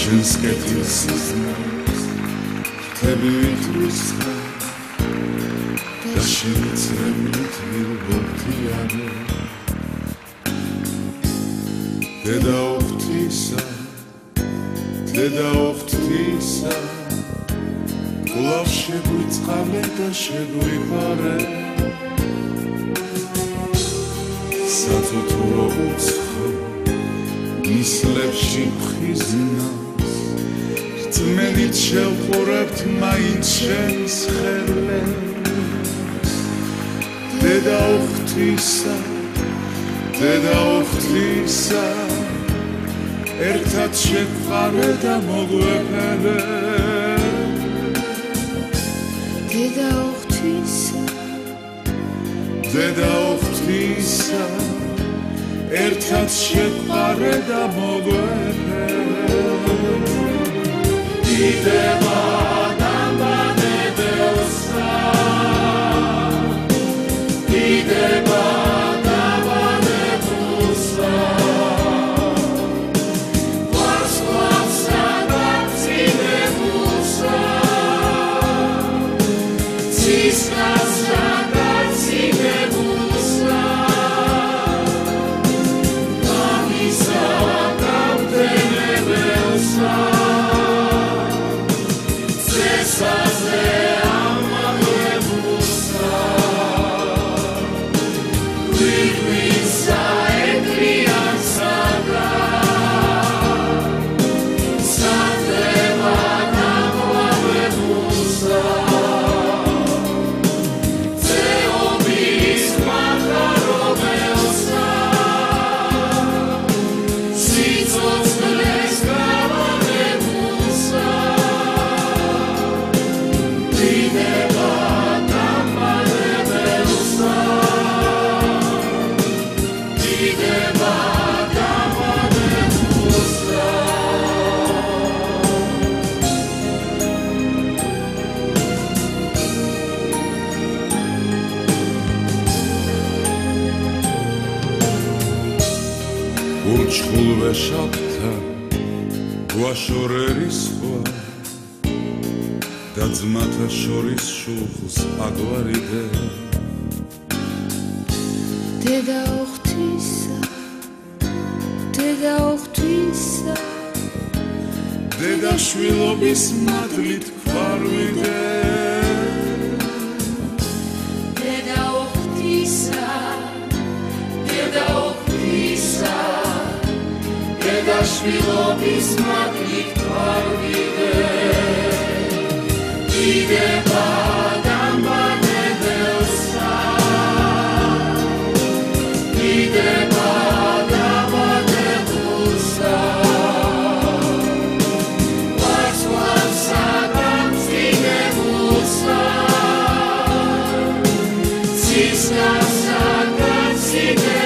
შენს კეთილს სიზმარს ხტები ვიტრუსხა და შენი წრემლით მივღობთიარე დედა ოხთისა კვლავ შეგვიწყალე და შეგვიფარე საწუთრო უცხო მის ლებში მხიზნავს რწმენით შევყურებთ მაინც შენს ხელებს დედა ოხთისა ერთად შევყარე და მოგვეფერე დედა ოხთისა ერთად შევყარე და მოგვეფერე დიდება დამბანებელსა დიდება ურჩხულ ვეშაპთა გვაშორერის ხვა და ძმათა შორის შუხს აგვარიდე დედა ოხთისა დედა შვილობის მადლით გვარვიდე დედა ოხთისა დედა შვილობის მადლით გვარვიდე დიდება დამბანებელსა დიდება დამბანებულსა ვარსკვლავსა გამწინებულსა ცისკარსა გამწინებულსა